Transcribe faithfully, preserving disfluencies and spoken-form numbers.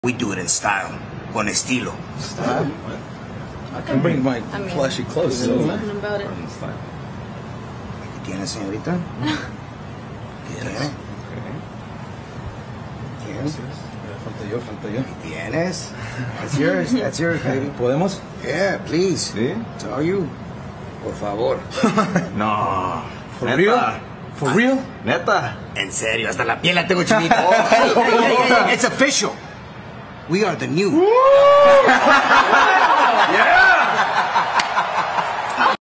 We do it in style, con estilo. Style? I can bring my I mean, flashy clothes. So, nothing about it. ¿Qué tiene, señorita? ¿Qué tiene? ¿Qué tienes? Falta yo, falta yo. ¿Qué tienes? That's yours, that's yours, baby. ¿Podemos? Yeah, please. ¿Sí? It's all you. Por favor. No. For Neta. real? For ah, real? Neta. En serio, hasta la piel la tengo chinita. Oh, hey, hey, hey, hey, it's official. We are the new. Yeah!